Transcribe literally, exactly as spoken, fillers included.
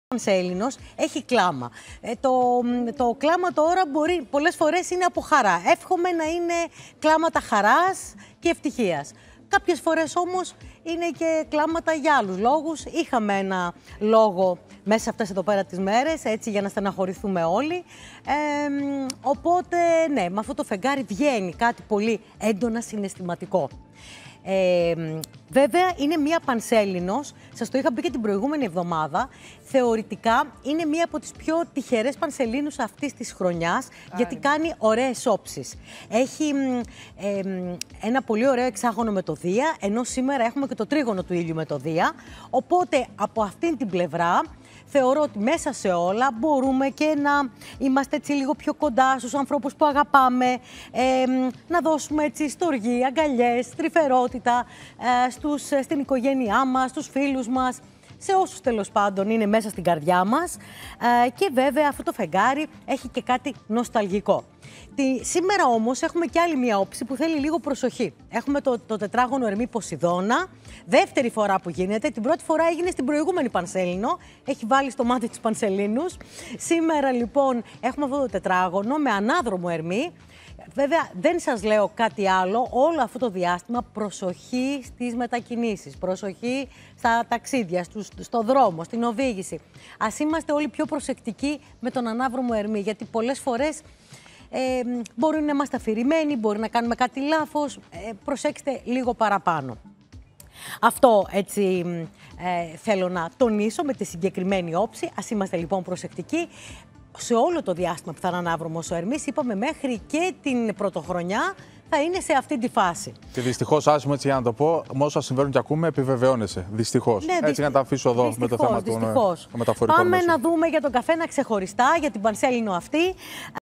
Πανσέλινος έχει κλάμα. Ε, το, το κλάμα τώρα μπορεί πολλές φορές είναι από χαρά. Εύχομαι να είναι κλάματα χαράς και ευτυχίας. Κάποιες φορές όμως είναι και κλάματα για άλλους λόγους. Είχαμε ένα λόγο μέσα σε αυτές εδώ πέρα τις μέρες, έτσι, για να στεναχωρηθούμε όλοι. Ε, οπότε, ναι, με αυτό το φεγγάρι βγαίνει κάτι πολύ έντονα συναισθηματικό. Ε, βέβαια είναι μία Πανσέλινος, σας το είχα πει και την προηγούμενη εβδομάδα. Θεωρητικά είναι μία από τις πιο τυχερές Πανσελίνους αυτής της χρονιάς. Άρα. Γιατί κάνει ωραίες όψεις. Έχει ε, ένα πολύ ωραίο εξάγωνο με το Δία, ενώ σήμερα έχουμε και το τρίγωνο του ήλιου με το Δία. Οπότε από αυτήν την πλευρά θεωρώ ότι μέσα σε όλα μπορούμε και να είμαστε έτσι λίγο πιο κοντά στους ανθρώπους που αγαπάμε, ε, να δώσουμε έτσι στοργή, αγκαλιές, τρυφερότητα ε, στους, στην οικογένειά μας, στους φίλους μας, σε όσους τέλος πάντων είναι μέσα στην καρδιά μας. Ε, και βέβαια αυτό το φεγγάρι έχει και κάτι νοσταλγικό. Τη, σήμερα όμως έχουμε και άλλη μία όψη που θέλει λίγο προσοχή. Έχουμε το, το τετράγωνο Ερμή Ποσειδώνα, δεύτερη φορά που γίνεται. Την πρώτη φορά έγινε στην προηγούμενη Πανσέλινο, έχει βάλει στο μάτι της Πανσελίνους. Σήμερα λοιπόν έχουμε αυτό το τετράγωνο με ανάδρομο Ερμή. Βέβαια δεν σας λέω κάτι άλλο, όλο αυτό το διάστημα προσοχή στις μετακινήσεις, προσοχή στα ταξίδια, στους, στο δρόμο, στην οδήγηση. Ας είμαστε όλοι πιο προσεκτικοί με τον ανάδρομο Ερμή, γιατί πολλές φορές ε, μπορεί να είμαστε αφηρημένοι, μπορεί να κάνουμε κάτι λάθος, ε, προσέξτε λίγο παραπάνω. Αυτό έτσι ε, θέλω να τονίσω με τη συγκεκριμένη όψη. Ας είμαστε λοιπόν προσεκτικοί. Σε όλο το διάστημα που θα είναι ανάδρομος ο Ερμής, είπαμε μέχρι και την πρωτοχρονιά θα είναι σε αυτή τη φάση. Και δυστυχώς, άσχημα έτσι για να το πω, με όσα συμβαίνουν και ακούμε, επιβεβαιώνεσαι. Δυστυχώς. Ναι, έτσι για να τα αφήσω εδώ δυστυχώς, με το θέμα του μεταφορικού. Πάμε μέσου. να δούμε για τον καθένα ξεχωριστά, για την Πανσέλινο αυτή.